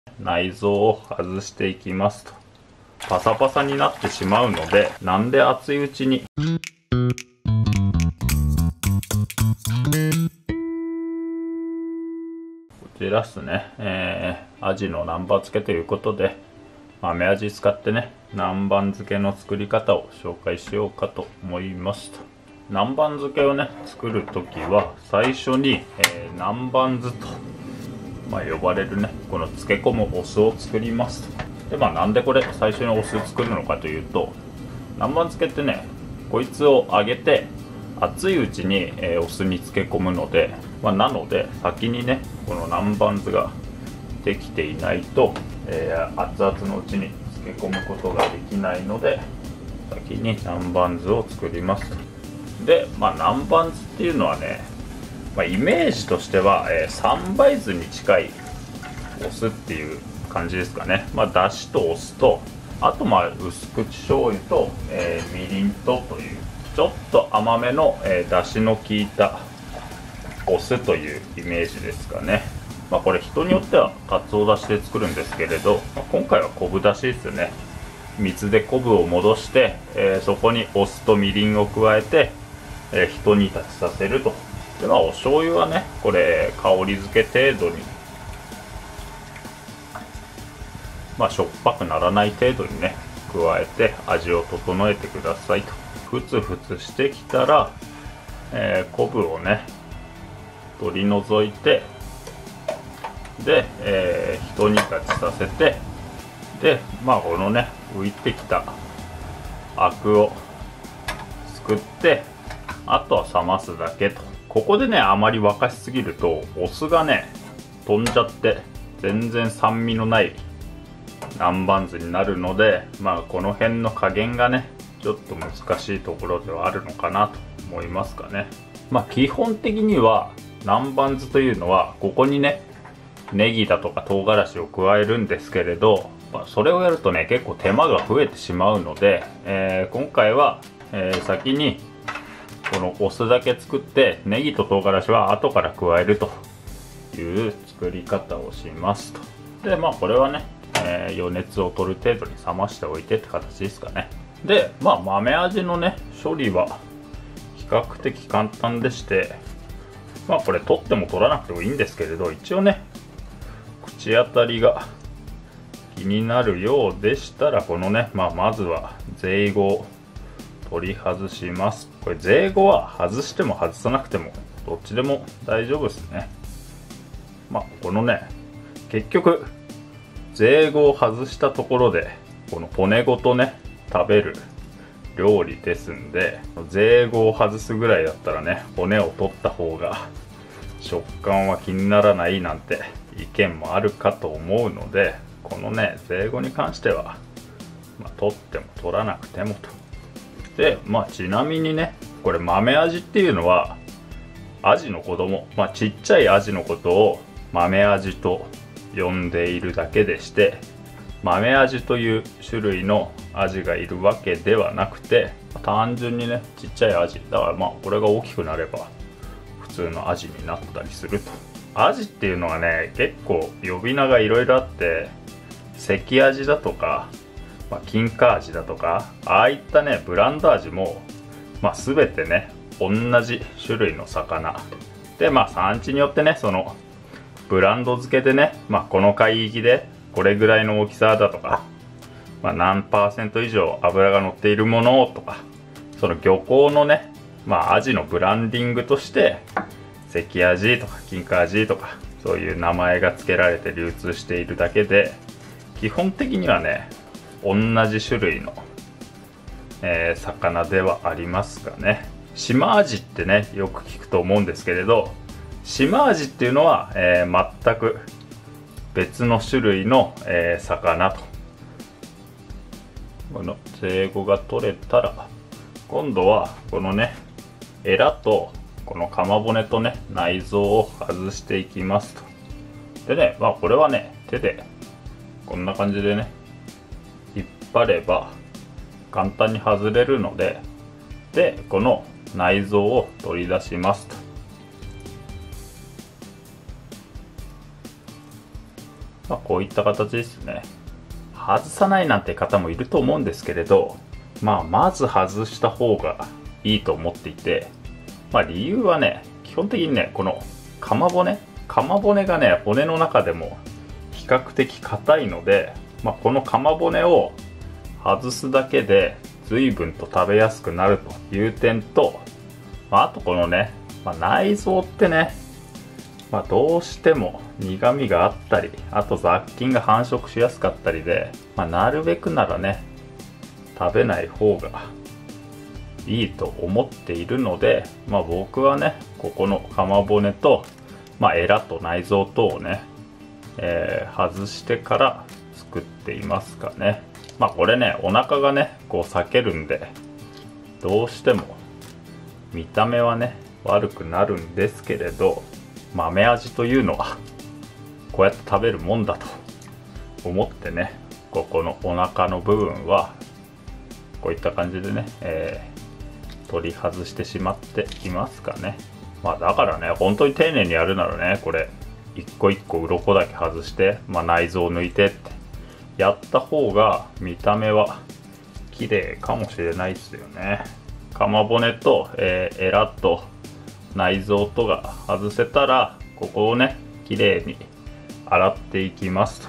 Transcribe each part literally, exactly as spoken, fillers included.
内臓を外していきますと。パサパサになってしまうので、なんで熱いうちにこちらっすね、えー、アジの南蛮漬けということで、豆アジ使ってね、南蛮漬けの作り方を紹介しようかと思いますと。南蛮漬けをね、作るときは最初に、えー、南蛮酢と、まあ、呼ばれるね、この漬け込むお酢を作りますと。で、まあ、なんでこれ最初にお酢作るのかというと、南蛮漬けってね、こいつを揚げて熱いうちに、えー、お酢に漬け込むので、まあ、なので先にね、この南蛮酢ができていないと、えー、熱々のうちに漬け込むことができないので、先に南蛮酢を作りますと。で、まあ、南蛮酢っていうのはね、まあ、イメージとしては、えー、三杯酢に近いお酢っていう感じですかね。まあ、だしとお酢と、あとまあ薄口醤油と、えー、みりんとというちょっと甘めの、えー、だしの効いたお酢というイメージですかね。まあ、これ人によってはかつおだしで作るんですけれど、まあ、今回は昆布だしですよね。水で昆布を戻して、えー、そこにお酢とみりんを加えて、えー、ひと煮立ちさせると。で、まあ、お醤油はね、これ香り付け程度に、まあ、しょっぱくならない程度にね加えて味を整えてくださいと。ふつふつしてきたら、えー、昆布をね取り除いて、で、えー、ひと煮立ちさせて、で、まあこのね浮いてきたアクをすくって、あとは冷ますだけと。ここでねあまり沸かしすぎるとお酢がね飛んじゃって全然酸味のない南蛮酢になるので、まあこの辺の加減がねちょっと難しいところではあるのかなと思いますかね。まあ基本的には南蛮酢というのはここにねネギだとか唐辛子を加えるんですけれど、まあ、それをやるとね結構手間が増えてしまうので、えー、今回は、えー、先にこのお酢だけ作ってネギと唐辛子は後から加えるという作り方をしますと。で、まあこれはね、えー、余熱を取る程度に冷ましておいてって形ですかね。で、まあ豆味のね処理は比較的簡単でして、まあこれ取っても取らなくてもいいんですけれど、一応ね口当たりが気になるようでしたら、このね、まあ、まずはゼイゴを取り外します。これゼイゴは外しても外さなくてもどっちでも大丈夫ですね。まあこのね結局ゼイゴを外したところでこの骨ごとね食べる料理ですんで、ゼイゴを外すぐらいだったらね骨を取った方が食感は気にならないなんて意見もあるかと思うので、このねゼイゴに関しては、まあ、取っても取らなくてもと。で、まあちなみにねこれ豆アジっていうのはアジの子供、まあ、ちっちゃいアジのことを豆アジと呼んでいるだけでして、豆アジという種類のアジがいるわけではなくて、単純にねちっちゃいアジだから、まあこれが大きくなれば普通のアジになったりすると。アジっていうのはね結構呼び名がいろいろあって、関アジだとか、まあ、金華アジだとか、ああいったねブランドアジも、まあ、全てね同じ種類の魚で、まあ産地によってねそのブランド付けでね、まあ、この海域でこれぐらいの大きさだとか、まあ、何パーセント以上脂が乗っているものとか、その漁港のね、まあ、アジのブランディングとして関アジとか金華アジとかそういう名前が付けられて流通しているだけで、基本的にはね同じ種類の、えー、魚ではありますかね。島アジってねよく聞くと思うんですけれど、島アジっていうのは、えー、全く別の種類の、えー、魚と。このゼイゴが取れたら今度はこのねエラとこのかま骨とね内臓を外していきますと。でね、まあこれはね手でこんな感じでね引っ張れば簡単に外れるので、でこの内臓を取り出しますと。 まあ、こういった形ですね。外さないなんて方もいると思うんですけれど、まあ、まず外した方がいいと思っていて、まあ、理由はね、基本的にね、この鎌骨鎌骨がね、骨の中でも比較的硬いので、まあ、この鎌骨を外すだけで随分と食べやすくなるという点と、まあ、あとこのね、まあ、内臓ってね、まあ、どうしても苦味があったり、あと雑菌が繁殖しやすかったりで、まあ、なるべくならね、食べない方がいいと思っているので、まあ、僕はね、ここの鎌骨と、まあ、エラと内臓等をね、えー、外してから作っていますかね。まあこれね、お腹がね、こう裂けるんで、どうしても見た目はね、悪くなるんですけれど、豆味というのはこうやって食べるもんだと思ってね、ここのお腹の部分はこういった感じでね、えー、取り外してしまっていますかね。まあだからね、本当に丁寧にやるならね、これ一個一個鱗だけ外して、まあ、内臓を抜いてってやった方が見た目は綺麗かもしれないですよね。鎌骨と、えー、エラと内臓とが外せたら、ここをね綺麗に洗っていきますと。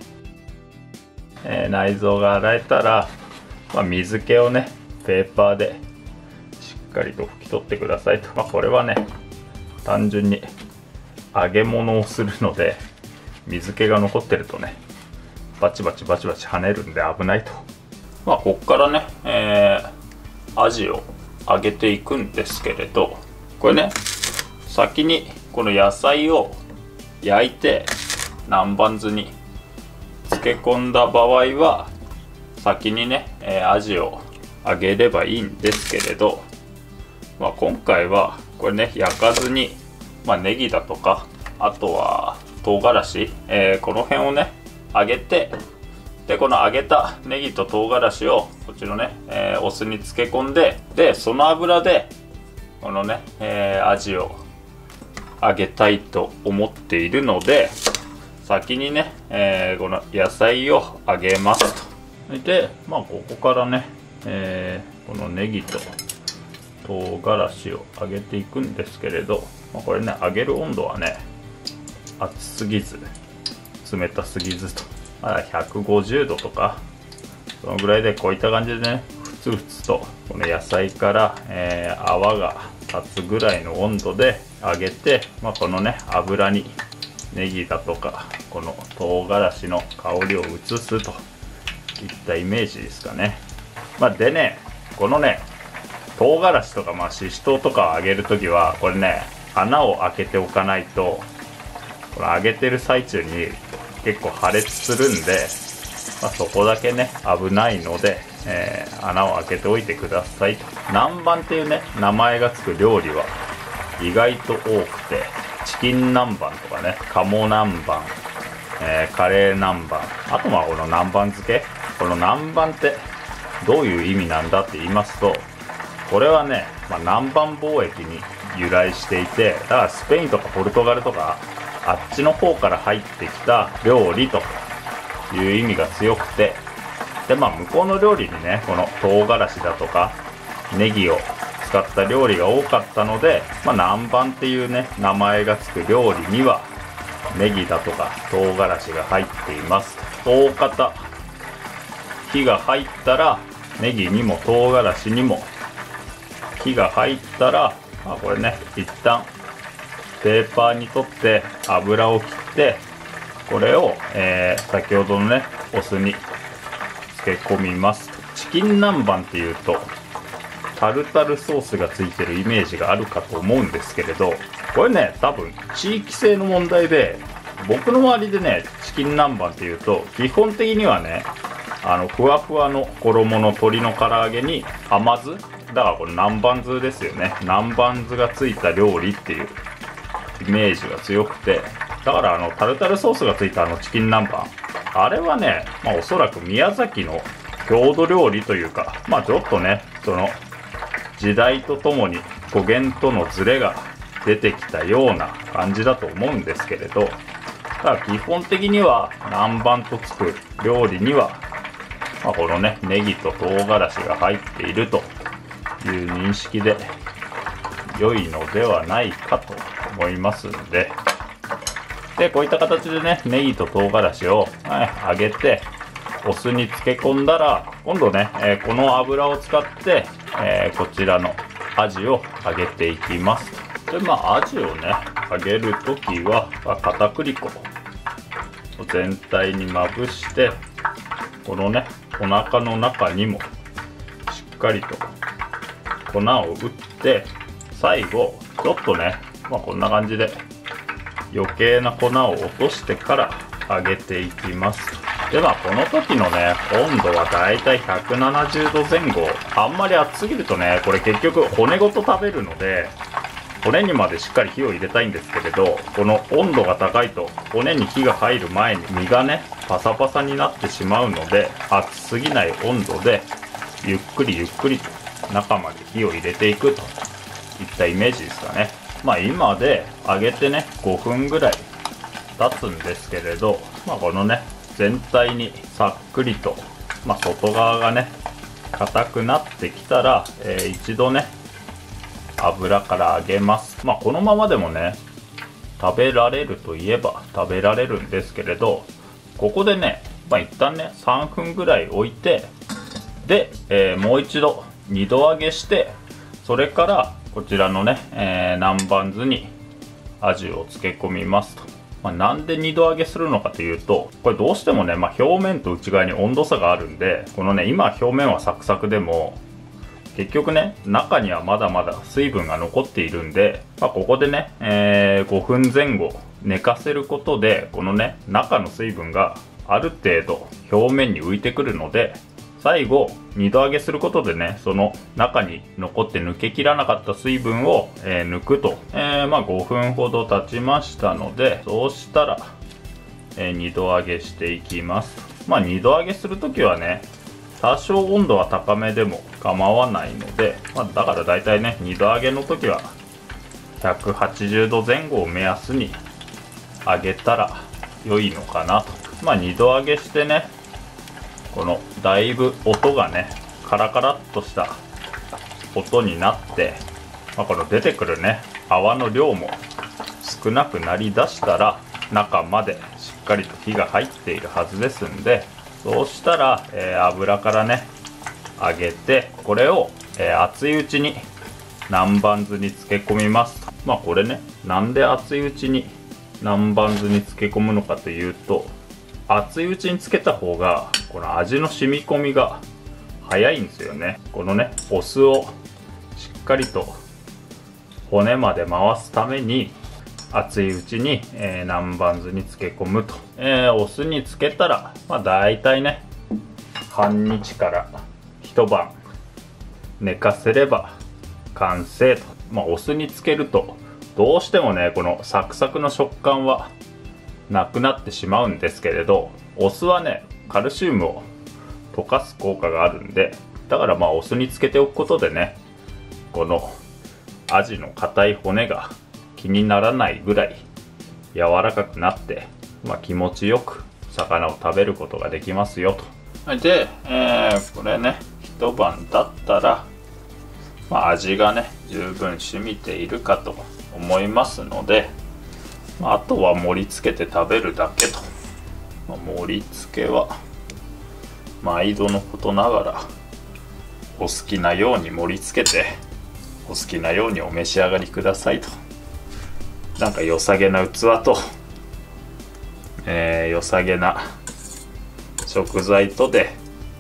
えー、内臓が洗えたら、まあ、水気をねペーパーでしっかりと拭き取ってくださいと。まあ、これはね単純に揚げ物をするので、水気が残ってるとねバチバチバチバチ跳ねるんで危ないと。まあこっからね、えー、アジを揚げていくんですけれど、これね先にこの野菜を焼いて南蛮酢に漬け込んだ場合は先にね、えー、アジを揚げればいいんですけれど、まあ、今回はこれね焼かずに、まあ、ネギだとか、あとは唐辛子、えー、この辺をね揚げて、でこの揚げたネギと唐辛子をこっちのね、えー、お酢に漬け込んで、でその油でこのね、えー、アジを揚げたいと思っているので、先にね、えー、この野菜を揚げますと。でまあここからね、えー、このネギと唐辛子を揚げていくんですけれど、まあ、これね揚げる温度はね熱すぎず冷たすぎずと、まだひゃくごじゅうどとかそのぐらいで、こういった感じでねふつふつとこの野菜から、えー、泡が立つぐらいの温度で揚げて、まあ、このね油にネギだとかこの唐辛子の香りを移すといったイメージですかね。まあ、でねこのね唐辛子とか、まあ、ししとうとかを揚げるときはこれね穴を開けておかないと、これ揚げてる最中に結構破裂するんで、まあ、そこだけね危ないので、えー、穴を開けておいてくださいと。南蛮っていうね名前がつく料理は意外と多くて、チキン南蛮とかね、鴨南蛮、えー、カレー南蛮、あとまあこの南蛮漬け。この南蛮ってどういう意味なんだって言いますと、これはね、まあ、南蛮貿易に由来していて、だからスペインとかポルトガルとかあっちの方から入ってきた料理という意味が強くて、でまあ向こうの料理にねこの唐辛子だとかネギを使った料理が多かったので、まあ、南蛮っていうね名前がつく料理にはネギだとか唐辛子が入っています。大方火が入ったらネギにも唐辛子にも火が入ったら、まあ、これね一旦ペーパーに取って油を切って、これを、えー、先ほどのねお酢に漬け込みます。チキン南蛮っていうとタルタルソースがついてるイメージがあるかと思うんですけれど、これね多分地域性の問題で、僕の周りでねチキン南蛮っていうと基本的にはねあのふわふわの衣の鶏の唐揚げに甘酢だから、これ南蛮酢ですよね。南蛮酢がついた料理っていうイメージが強くて、だからあのタルタルソースがついたあのチキン南蛮、あれはね、まあ、おそらく宮崎の郷土料理というか、まあちょっとねその時代とともに語源とのズレが出てきたような感じだと思うんですけれど、 だから基本的には南蛮とつく料理には、まあ、このねネギと唐辛子が入っているという認識で良いのではないかと思いますんで、でこういった形でねネギと唐辛子を、はい、揚げてお酢に漬け込んだら、今度ね、えー、この油を使って、えー、こちらのアジを揚げていきます。でまあアジをね揚げるときは片栗粉を全体にまぶして、このねお腹の中にもしっかりと粉を打って、最後ちょっとね、まあ、こんな感じで余計な粉を落としてから揚げていきます。でまあこの時のね温度はだいたいひゃくななじゅうどぜん後。あんまり熱すぎるとねこれ結局骨ごと食べるので、骨にまでしっかり火を入れたいんですけれど、この温度が高いと骨に火が入る前に身がねパサパサになってしまうので、熱すぎない温度でゆっくりゆっくりと中まで火を入れていくといったイメージですかね。まあ今で揚げてねごふんぐらい経つんですけれど、まあこのね全体にさっくりと、まあ、外側がね硬くなってきたら、えー、一度ね油から揚げます。まあこのままでもね食べられるといえば食べられるんですけれど、ここでね、まあ、一旦ねさんぷんぐらい置いて、で、えー、もう一度にど揚げして、それからこちらのね、えー、南蛮酢にアジを漬け込みますと。まあ、なんでにど揚げするのかというと、これどうしてもね、まあ、表面と内側に温度差があるんで、このね今表面はサクサクでも結局ね中にはまだまだ水分が残っているんで、まあ、ここでね、えー、ごふんぜん後寝かせることで、このね中の水分がある程度表面に浮いてくるので、最後にど揚げすることでねその中に残って抜けきらなかった水分を、えー、抜くと、えー、まあごふんほど経ちましたので、そうしたら、えー、にど揚げしていきます。まあにど揚げするときはね多少温度は高めでも構わないので、まあ、だからだいたいねにど揚げの時はひゃくはちじゅうどぜん後を目安に揚げたら良いのかなと。まあにど揚げしてね、このだいぶ音がねカラカラっとした音になって、まあ、この出てくるね泡の量も少なくなりだしたら中までしっかりと火が入っているはずですんで、そうしたら、えー、油からね揚げて、これを、えー、熱いうちに南蛮酢に漬け込みます。まあこれね、なんで熱いうちに南蛮酢に漬け込むのかというと、熱いうちにつけた方がこの味の染み込みが早いんですよね。このねお酢をしっかりと骨まで回すために熱いうちに、えー、南蛮酢に漬け込むと、えー、お酢につけたら、まあ、大体ね半日から一晩寝かせれば完成と。まあ、お酢につけるとどうしてもねこのサクサクの食感はなくなってしまうんですけれど、お酢はねカルシウムを溶かす効果があるんで、だからまあお酢につけておくことでねこのアジの硬い骨が気にならないぐらい柔らかくなって、まあ、気持ちよく魚を食べることができますよと。で、えー、これね一晩経ったら、まあ、味がね十分染みているかと思いますので、まあ、あとは盛り付けて食べるだけと。まあ、盛り付けは毎度のことながらお好きなように盛り付けてお好きなようにお召し上がりくださいと。なんか良さげな器と、えー、良さげな食材とで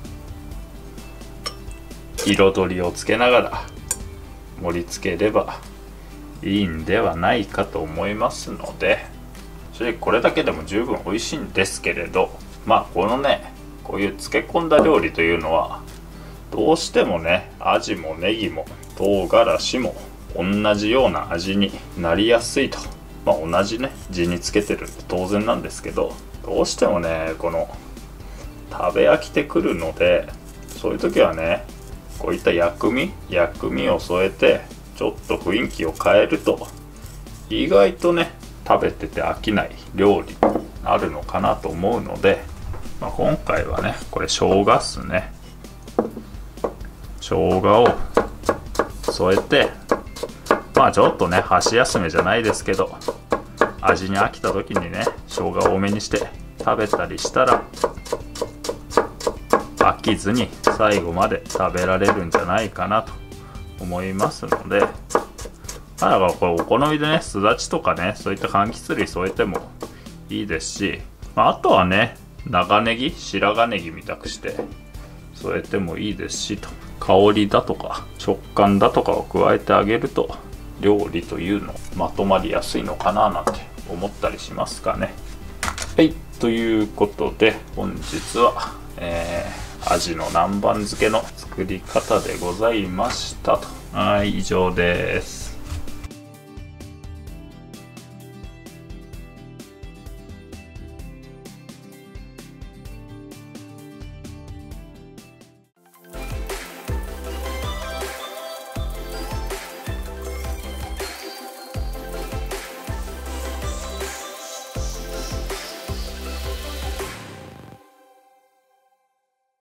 彩りをつけながら盛り付ければいいんではないかと思いますので、正直これだけでも十分美味しいんですけれど、まあこのねこういう漬け込んだ料理というのはどうしてもねアジもネギも唐辛子も同じような味になりやすいと。まあ同じね地につけてるんで当然なんですけど、どうしてもねこの食べ飽きてくるので、そういう時はねこういった薬味薬味を添えてちょっと雰囲気を変えると意外とね食べてて飽きない料理なるのかなと思うので、まあ、今回はねこれ生姜っすね。生姜を添えて、まあちょっとね箸休めじゃないですけど、味に飽きた時にね生姜を多めにして食べたりしたら飽きずに最後まで食べられるんじゃないかなと思いますので、まあだからこれお好みでねすだちとかねそういった柑橘類添えてもいいですし、まあ、あとはね長ネギ白髪ネギみたくして添えてもいいですしと、香りだとか食感だとかを加えてあげると料理というのまとまりやすいのかななんて思ったりしますかね。はい、ということで本日は、えー、アジの南蛮漬けの作り方でございましたと。はい、以上です。